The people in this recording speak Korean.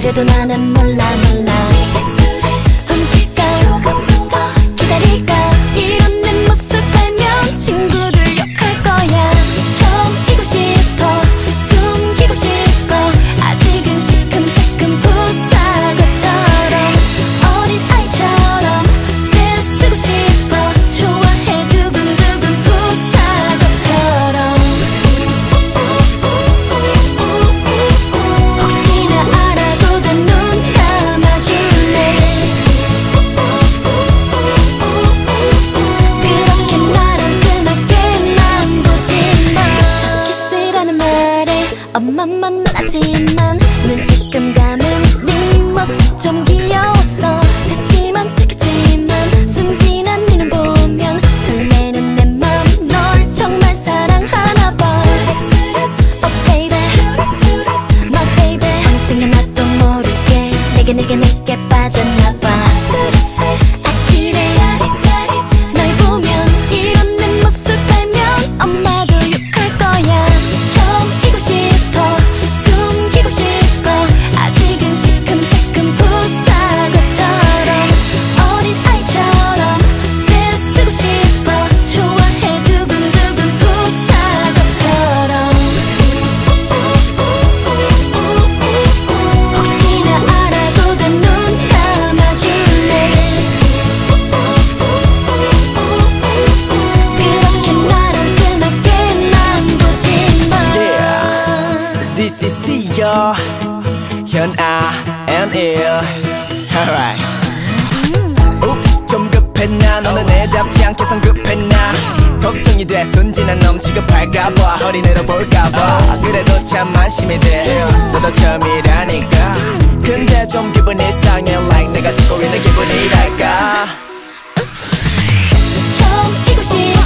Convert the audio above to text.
기다려도 나는 몰라 훔칠까 기다릴까 이런 내 모습 알면 친구들 욕할 거야. 처음이고 싶어 숨기고 싶어 아직은 시큼새큼 부사과처럼 어린 아이처럼 애쓰고 싶어 좋아해 두근두근 부사과처럼. 혹시나 알아보다 눈 감아줄래. 그렇게 나랑 끔하게만 보지마. 첫 키스라는 말에 엄마만 놀라지만 눈치끔 감은 네 모습 좀 귀여웠어. 새침한 척했지만 숨지난 네 눈 보면 설레는 내 맘 널 정말 사랑하나봐. Oh baby my baby 어느새 나도 모르게 내게 빠졌나봐. 아찔해 널 보면 이런 내 모습 알면 엄마도 욕할 거야. 처음이고 싶어 숨기고 싶어 아직은 시큼새큼 부사과처럼 어린 아이처럼 애쓰고 싶어 좋아해 두근두근 부사과처럼. 혹시나 알아보다 눈 감아줄래. 그렇게 나랑 끔하게만 보지마. This is Sia, 현아 and il. Alright. Oops, 좀 급했나? 너는 애답지 않게 성급했나? 걱정이 돼 순진한 놈 취급할까봐 어린애로 볼까봐. 그래도 참 안심이 돼 너도 처음이라니까. 근데 좀 기분이 이상해 like 내가 쓰고 있는 기분이랄까. 처음이고 싶어